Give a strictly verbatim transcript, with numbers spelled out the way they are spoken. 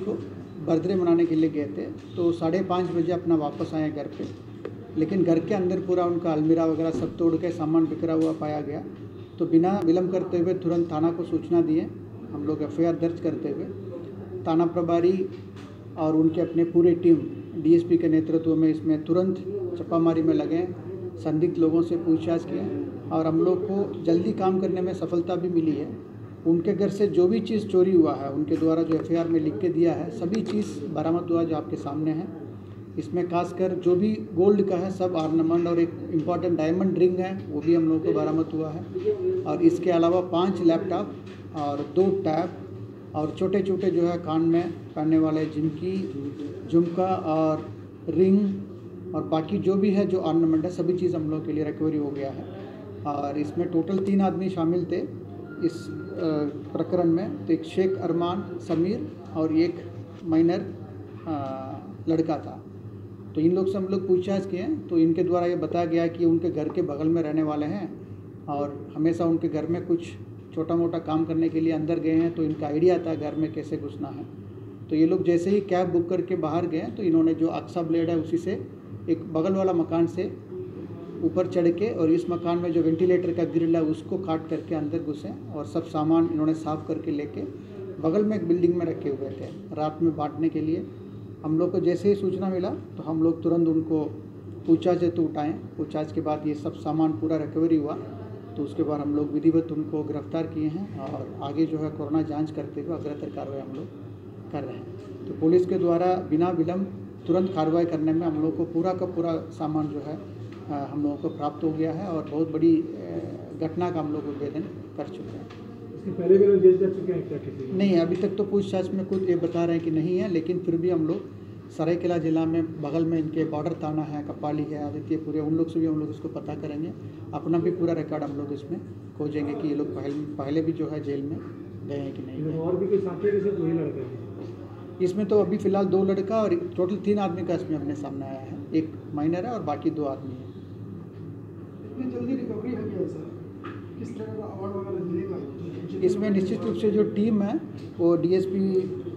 को बर्थडे मनाने के लिए गए थे। तो साढ़े पाँच बजे अपना वापस आए घर पे, लेकिन घर के अंदर पूरा उनका अलमीरा वगैरह सब तोड़ के सामान बिखरा हुआ पाया गया। तो बिना विलम्ब करते हुए तुरंत थाना को सूचना दिए, हम लोग एफ आई आर दर्ज करते हुए थाना प्रभारी और उनके अपने पूरे टीम डी एस पी के नेतृत्व में इसमें तुरंत छापामारी में लगे, संदिग्ध लोगों से पूछताछ किए और हम लोग को जल्दी काम करने में सफलता भी मिली है। उनके घर से जो भी चीज़ चोरी हुआ है, उनके द्वारा जो एफ आई आर में लिख के दिया है, सभी चीज़ बरामद हुआ जो आपके सामने है। इसमें खासकर जो भी गोल्ड का है सब ऑर्नामेंट और एक इम्पॉर्टेंट डायमंड रिंग है वो भी हम लोग को बरामद हुआ है। और इसके अलावा पांच लैपटॉप और दो टैब और छोटे छोटे जो है कान में पहनने वाले झुमकी, झुमका और रिंग और बाकी जो भी है जो ऑर्नामेंट है सभी चीज़ हम लोग के लिए रिकवरी हो गया है। और इसमें टोटल तीन आदमी शामिल थे इस प्रकरण में। तो एक शेख अरमान समीर और एक माइनर लड़का था। तो इन लोग से हम लोग पूछताछ किए तो इनके द्वारा ये बताया गया कि उनके घर के बगल में रहने वाले हैं और हमेशा उनके घर में कुछ छोटा मोटा काम करने के लिए अंदर गए हैं, तो इनका आइडिया था घर में कैसे घुसना है। तो ये लोग जैसे ही कैब बुक करके बाहर गए तो इन्होंने जो अक्सा ब्लेड है उसी से एक बगल वाला मकान से ऊपर चढ़ के और इस मकान में जो वेंटिलेटर का ग्रिल है उसको काट करके अंदर घुसे और सब सामान इन्होंने साफ़ करके लेके बगल में एक बिल्डिंग में रखे हुए थे रात में बांटने के लिए। हम लोग को जैसे ही सूचना मिला तो हम लोग तुरंत उनको पूछताछ हेतु उठाएँ। पूछताछ के बाद ये सब सामान पूरा रिकवरी हुआ, तो उसके बाद हम लोग विधिवत उनको गिरफ्तार किए हैं और आगे जो है कोरोना जांच करते हुए अग्रतर कार्रवाई हम लोग कर रहे हैं। तो पुलिस के द्वारा बिना विलम्ब तुरंत कार्रवाई करने में हम लोग को पूरा का पूरा सामान जो है हम लोगों को प्राप्त हो गया है और बहुत बड़ी घटना का हम लोग उद्भेदन कर चुके हैं। इसके पहले भी लोग जेल जा चुके हैं क्या किसी? नहीं, अभी तक तो पूछताछ में कुछ ये बता रहे हैं कि नहीं है, लेकिन फिर भी हम लोग सरायकेला जिला में बगल में इनके बॉर्डर थाना है, कपाली है, आदित्यपुर है, उन लोग से भी हम लोग इसको पता करेंगे। अपना भी पूरा रिकॉर्ड हम लोग इसमें खोजेंगे कि ये लोग पहले पहले भी जो है जेल में गए हैं कि नहीं। और भी कोई साथी जैसे दो ही लड़के हैं इसमें? तो अभी फ़िलहाल दो लड़का और टोटल तीन आदमी का इसमें अपने सामने आया है। एक माइनर है और बाकी दो आदमी हैं। इतनी जल्दी रिकवरी हो गया सर, किस तरह का अवार्ड वगैरह मिलेगा? इसमें निश्चित रूप से जो टीम है वो डी एस पी